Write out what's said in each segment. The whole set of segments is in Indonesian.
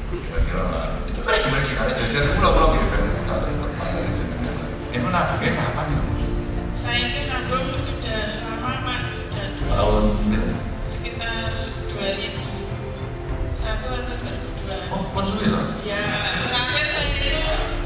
Kira-kira lah. Itu bagi kali jajar pulau-pulau gitu kan. Kalau itu jenengan. Itu nabungnya kapan itu? Saya itu nabung sudah lama Pak, sudah Tahun sekitar 2001 atau 2002. oh, pun sulit loh. Ya, terakhir saya itu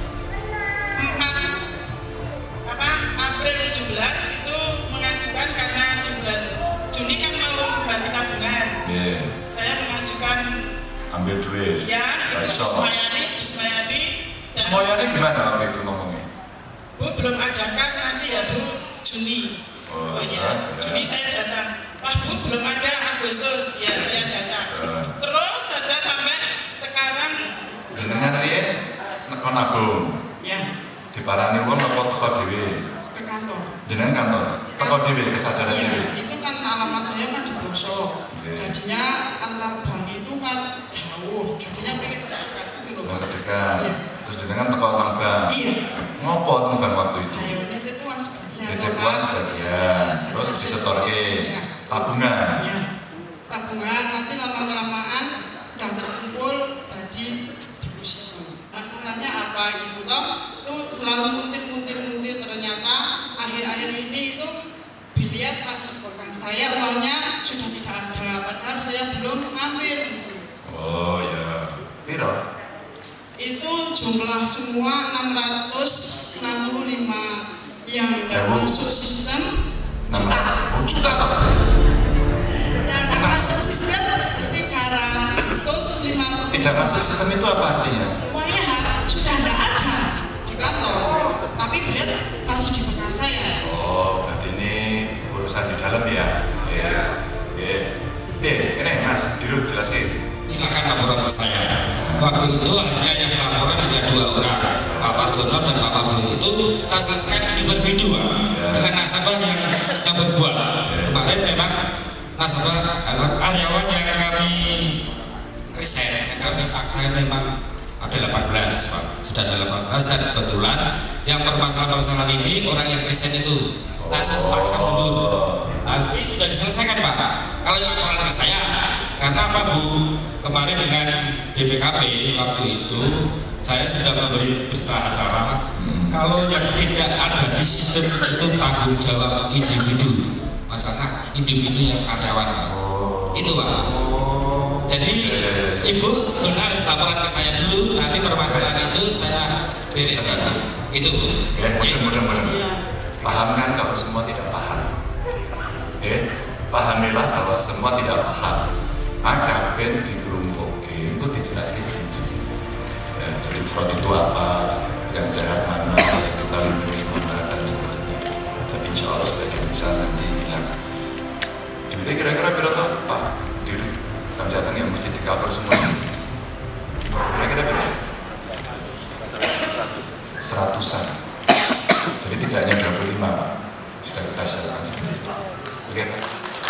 4 April 17 itu mengajukan karena di bulan Juni kan mau membantu tabungan. Yeah. Saya mengajukan Ambil duit. ya itu di Semayani. Semuanya gimana waktu itu ngomongnya? Bu belum ada kas nanti ya Bu, Juni. Oh Ya, Juni saya datang. Wah Bu belum ada Agustus, ya saya datang. Terus saja sampai sekarang. Jenengan riyen nekon nabung. Ya, Diparani wong apa teko dhewe? ke kantor. Jenengan kantor. Teko dhewe kesadaran Iya, dhewe. itu kan alamat saya kan di pelosok. Oke. Jadinya antar bank itu kan jauh. Jadinya pengen dekat gitu loh. Yang Pak. terdekat. Iya. Terus jenengan teko nang bank. Iya. Ngopo nang bank waktu itu? Ayo nitip uang sebagian. Nitip Pak. uang sebagian. Terus disetorke tabungan. Iya. Tabungan nanti lama-kelamaan udah terkumpul jadi deposito. Masalahnya apa gitu toh? Itu selalu mutir ternyata akhir-akhir ini itu biliar masih pegang saya uangnya sudah tidak ada padahal saya belum ngambil gitu. Oh ya. Piro? Itu jumlah semua 665 yang tidak masuk sistem juta. Oh, juta toh? Yang tidak masuk sistem 350. Tidak masuk sistem itu apa artinya? Uangnya sudah tidak ada di kantor, tapi beliau masih di bekas saya. Oh, berarti ini urusan di dalam ya? Ini Mas, Dirut jelasin. Silakan laporan ke saya. Waktu itu hanya yang laporan hanya 2 orang, Pak Parjono dan Pak Pablo. Itu saya selesaikan individu dengan nasabah yang berbuat. Kemarin memang nasabah karyawan yang kami resign, yang kami paksa memang ada 18, Pak. Sudah ada 18 dan kebetulan yang permasalahan ini orang yang resign itu langsung paksa mundur. Tapi sudah diselesaikan Pak. Kalau yang laporan ke saya, karena apa Bu? Kemarin dengan BPKP waktu itu saya sudah memberi berita acara. Kalau yang tidak ada di sistem itu tanggung jawab individu, masalah individu yang karyawan Pak. Itu Pak. Jadi Ibu sebenarnya harus laporan ke saya dulu, nanti permasalahan itu saya beresin. Itu Bu. Mudah-mudahan paham kan kalau semua tidak paham. Pahamilah bahwa semua tidak paham. Maka ben dikelumpukin itu dijelaskan siji. Jadi fraud itu apa, yang jahat mana, yang kita lindungi mana dan seterusnya. Tapi insya Allah sebagian besar nanti hilang. Jadi kira-kira berapa Pak Dirut yang jateng yang mesti di cover semua? Kira-kira berapa? 100-an. Jadi tidak hanya 25 Pak. Sudah kita siapkan seperti itu. Oke Pak.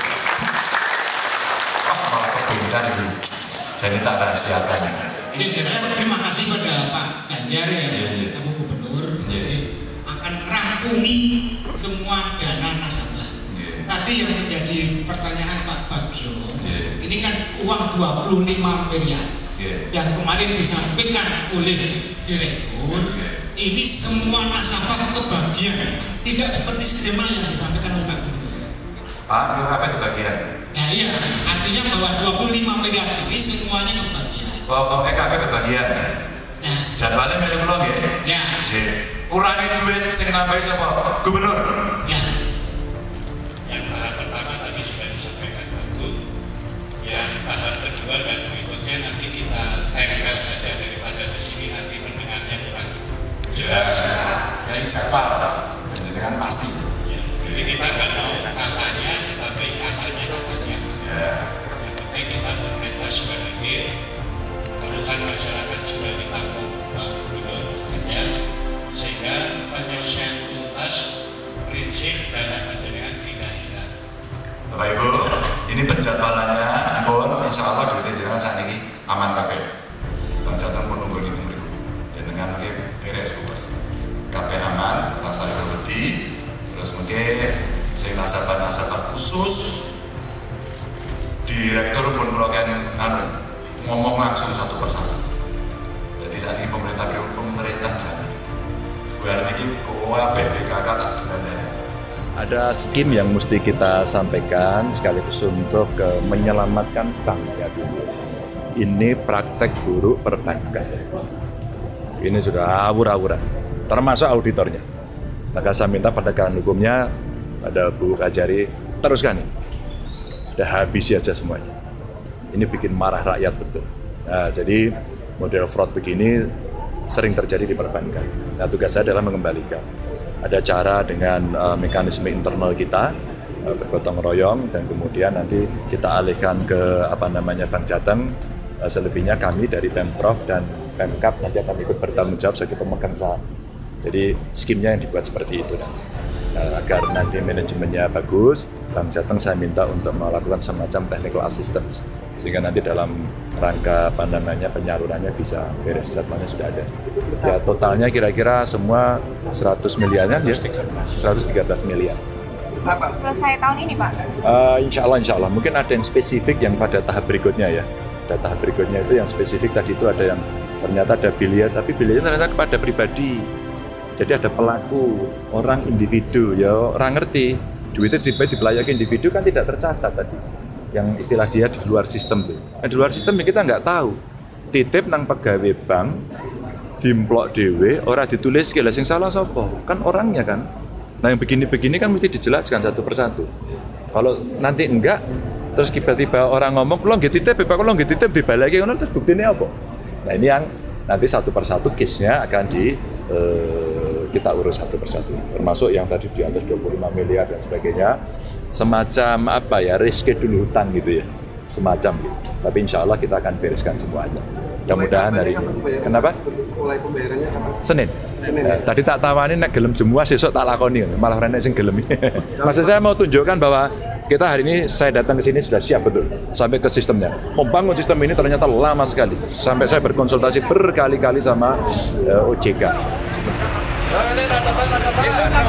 Malah kebundar ini. Jadi tak rahasiakan. Terima kasih pada Pak Ganjar ya, Pak Gubernur. Akan rampungi semua dana nasabah. Tadi yang menjadi pertanyaan Pak Bagio, ini kan uang 25 miliar yang kemarin disampaikan oleh Direktur. Ini semua nasabah kebagian, tidak seperti skema yang disampaikan oleh Pak Gubernur. Pak, apa kebagian? Nah iya, artinya bahwa 25 miliar ini semuanya kebagian. Kok EKP kebagian? Nah, Jadwalnya melu kula nggih. ya, Kurangi duit sing nambahi sapa? Gubernur. ya. Yang tahap pertama tadi sudah disampaikan Pak Gub. Yang tahap kedua dan berikutnya nanti kita tempel saja daripada di sini nanti mendengarnya kurang. Jelas. Jadi jadwal dengan pasti. Ya. Jadi kita nggak mau katanya, tetapi katanya. Ya. Yang penting kita pemerintah sudah hadir, keluhan masyarakat sudah ditampung Pak Gubernur saja, sehingga penyelesaian tuntas prinsip dana panjenengan tidak hilang. Bapak Ibu, ini penjadwalannya. Pun insya Allah duitnya jenengan saat ini aman kabeh. Bang Jateng pun nunggu itu beriku. Jenengan mungkin beres pokoknya. Kabeh aman, rasa wedi. Terus mungkin saya nasabah khusus. Direktur pun kalau kan ngomong langsung satu persatu. saat ini pemerintah jamin. Bulan ini koa BPKK tak dilandani. Ada skim yang mesti kita sampaikan sekaligus untuk menyelamatkan bank ya dulu. Ini praktek buruk perbankan. Ini sudah awur-awuran, termasuk auditornya. Maka saya minta penegakan hukumnya, pada Bu Kajari, teruskan ini. Udah habisi aja semuanya. Ini bikin marah rakyat betul. Nah, jadi model fraud begini sering terjadi di perbankan. Nah, tugas saya adalah mengembalikan. Ada cara dengan mekanisme internal kita bergotong royong dan kemudian nanti kita alihkan ke Bank Jateng. Selebihnya kami dari Pemprov dan Pemkab nanti akan ikut bertanggung jawab sebagai pemegang saham. Jadi skimnya yang dibuat seperti itu. Agar nanti manajemennya bagus, Bank Jateng saya minta untuk melakukan semacam technical assistance sehingga nanti dalam rangka penyalurannya bisa beres, jadwalnya sudah ada. Ya totalnya kira-kira semua 100 miliarnya ya 113 miliar. Selesai tahun ini Pak? Insya Allah. Mungkin ada yang spesifik yang pada tahap berikutnya ya. Pada tahap berikutnya itu yang spesifik tadi itu ada yang ternyata ada biliar, tapi biliarnya ternyata kepada pribadi. Jadi ada pelaku, orang individu, ya orang ngerti. Duitnya dibelayar ke individu kan tidak tercatat tadi. Yang istilah dia di luar sistem. Nah, di luar sistem kita nggak tahu. Titip nang pegawai bank, dimplok dewe, orang ditulis segala sing salah sopo. Kan orangnya kan. Nah yang begini-begini kan mesti dijelaskan satu persatu. Kalau nanti enggak, terus tiba-tiba orang ngomong, kalau nggak titip dibalaki, terus buktinya apa? Nah ini yang nanti satu persatu case-nya akan kita urus satu persatu, termasuk yang tadi di atas 25 miliar dan sebagainya, semacam reschedule hutang gitu ya, semacam gitu. Tapi insya Allah kita akan bereskan semuanya. Mudah-mudahan hari ini. Kenapa? Mulai pembayarannya kapan? Senin. Tadi tak tawani nek gelem jemua sesuk tak lakoni, malah rene sing gelem. Maksud saya mau tunjukkan bahwa kita hari ini saya datang ke sini sudah siap betul sampai ke sistemnya. Membangun sistem ini ternyata lama sekali. Sampai saya berkonsultasi berkali-kali sama OJK.